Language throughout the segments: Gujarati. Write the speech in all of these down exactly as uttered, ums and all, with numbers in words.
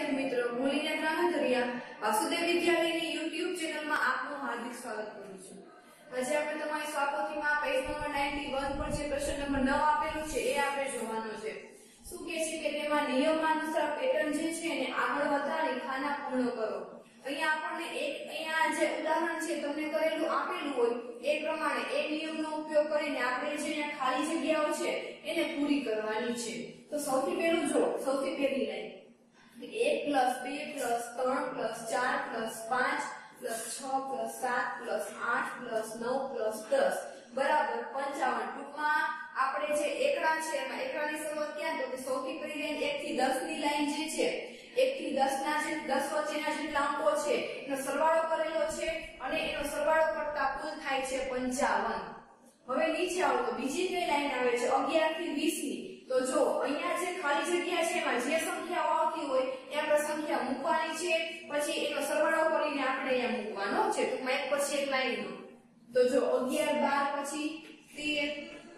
વિદ્યાર્થી મિત્રો, ભૂલીને ગ્રાહકરિયા વાસુદેવ વિદ્યાલયની YouTube ચેનલમાં આપનું હાર્દિક સ્વાગત કરું છું। આજે આપણે તમારી સ્વાપોથીમાં પેજ નંબર इक्यानवे પર જે પ્રશ્ન નંબર नौ આપેલું છે એ આપણે જોવાનો છે। શું કહે છે કે તેમાં નિયમાનુસાર પેટર્ન જે છે એને આગળ વધારી ખાના પૂર્ણ કરો। અહીંયા આપણને એક અહીંયા જે ઉદાહરણ છે તમને કરેલું આપેલું હોય એ પ્રમાણે એ નિયમનો ઉપયોગ કરીને આપણે જે અહીંયા ખાલી જગ્યાઓ છે એને પૂરી કરવાની છે। તો સૌથી પહેલું જો સૌથી પહેલી લાઈન एक प्लस बे प्लस तीन प्लस चार प्लस पांच प्लस छह प्लस सात प्लस आठ प्लस नौ प्लस दस बराबर पंचावन। टूंकમાં આપણે જે એકડા છે એમાં એકડાની શરૂઆત ક્યાં તો કે સૌથી પહેલી લાઈન एक થી दस ની લાઈન જે છે एक થી दस ના જે दस વચ્ચેના જેટલા અંકો છે એનો સરવાળો કરેલો છે અને એનો સરવાળો કરતા કુલ થાય છે પંચાवन। હવે નીચે આવો તો બીજી કઈ લાઈન આવે છે अगियार થી वीस ની। तो जो અહીંયા જે ખાલી જગ્યા છે એમાં જે સંખ્યાઓ આવતી હોય એ આપણે સંખ્યા મૂકવાની છે પછી એનો સરવાળો કરીને આપણે અહીંયા મૂકવાનો છે। ટૂંકમાં એક પછી એક લાઈનનો તો જો अगियार बार પછી तेरह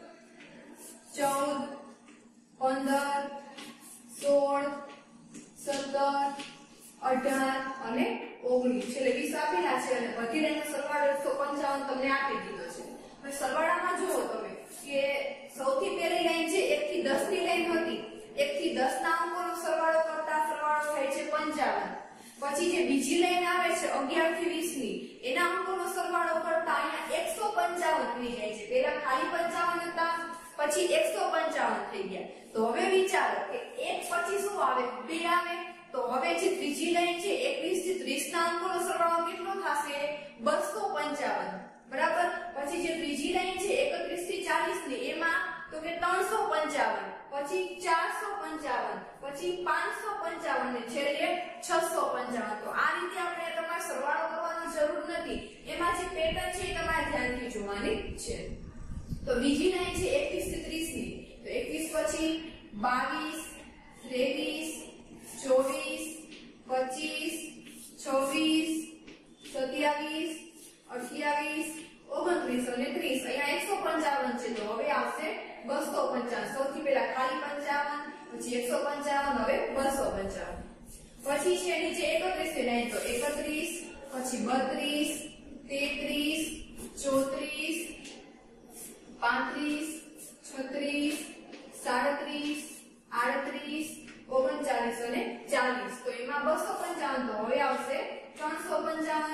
चौदह पंद्रह सोलह सत्रह अठारह અને ओगनीस એટલે वीस આપેલા છે અને બધી લાઈનનો સરવાળો एक सौ पचपन તમને આપી દીધો છે। હવે સરવાળામાં જુઓ તમે કે સૌથી પહેલી લાઈન છે एक થી दस ની લાઈન હતી एक થી दस ના અંકોનો સરવાળો કરતા સરવાળો થાય છે पचपन। પછી જે બીજી લાઈન આવે છે अगियार થી वीस ની એના અંકોનો સરવાળો કરતા અહીંયા एक सौ पचपन થઈ જાય છે। પહેલા ખાલી पचपन હતા પછી एक सौ पचपन થઈ ગયા। તો હવે વિચારો કે એક પછી શું આવે બે આવે તો હવે જે ત્રીજી લાઈન છે एकवीस થી तीस ના અંકોનો સરવાળો કેટલો થશે दो सौ पचपन बराबर। પછી જે ત્રીજી લાઈન છે एकत्रीस થી चालीस ની એમાં તો કે तीन सौ पचपन પછી चार सौ पचपन પછી पांच सौ पचपन ને છેલ્લે छह सौ पचपन। તો આ રીતે આપણે તમારે સરવાળો કરવાની જરૂર નથી, એમાં જે પેટર્ન છે એ તમારે ધ્યાનથી જોવાની છે। તો બીજી લાઈન છે एकवीस થી तीस ની તો एकवीस પછી बाईस तेईस चौबीस पच्चीस छब्बीस सत्ताईस अठावीस ओगणत्रीस અને ત્રીસ અહીંયા एक सौ पचपन છે તો હવે આવશે दो सौ पचपन। સૌથી પહેલા ખાલી पचपन પછી एक सौ पचपन હવે दो सौ पचपन। પછી છે નીચે एकत्रीस ની લાઈન તો एकत्रीस પછી बत्रीस तैंतीस चौंतीस पैंतीस छत्रीस साड़ीस आड़तीस ओगणचालीस અને चालीस। તો એમાં दो सौ पचपन તો હવે આવશે तीन सौ पचपन।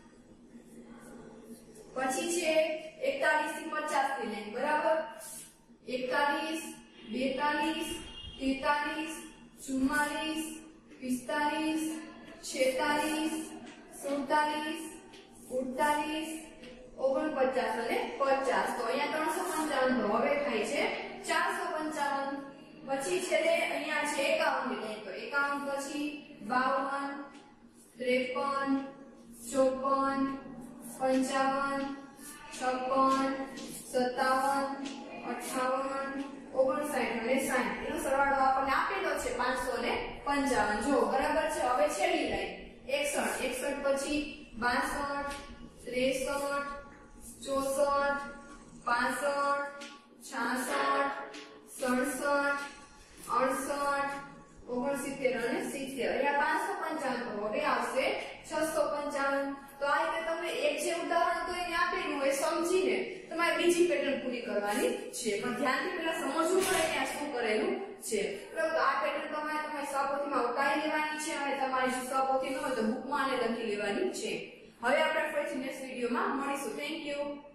પછી છે इकतालीस થી पचास ની લાઈન बराबर इकतालीस बेतालीस तैंतालीस चुम्मालीस पिस्तालीस छेतालीस सुड़तालीस अड़तालीस ओगणपचास અને पचास। तो અહીંયા तीन सौ पचपन તો હવે થાય છે चार सौ पचपन। પછી છેલ્લે અહીંયા છે एकावन ની લાઈન તો एकावन પછી बावन तिरपन चौपन पंचावन छप्पन सत्तावन अठावन ओगणसाठ અને साठ એનો સરવાળો આપણને આપેલો છે पांच सौ पचपन। જો બરાબર છે। હવે છેલ્લી લાઈન इकसठ इकसठ પછી बासठ तिरसठ चौसठ पैंसठ छियासठ सड़सठ अड़सठ ओगणसित्तेर અને सित्तेर અહીંયા पांच सौ पचपन તો હવે આવશે छह सौ पचपन। તો આ રીતે તમને એક જે ઉદાહરણ તો એને આપેલું હોય સમજીને તમારે બીજી પેટર્ન પૂરી કરવાની છે, પણ ધ્યાનથી પહેલા સમજવું પડે કે આ શું કરેલું છે। બરાબર, આ પેટર્ન તમારે તમારી સ્વપોથીમાં ઉતારી લેવાની છે અને તમારી જો સ્વપોથી ન હોય તો બુકમાં આને લખી લેવાની છે। હવે આપણે ફરીથી નેક્સ્ટ વિડિયોમાં મળીશું। Thank you.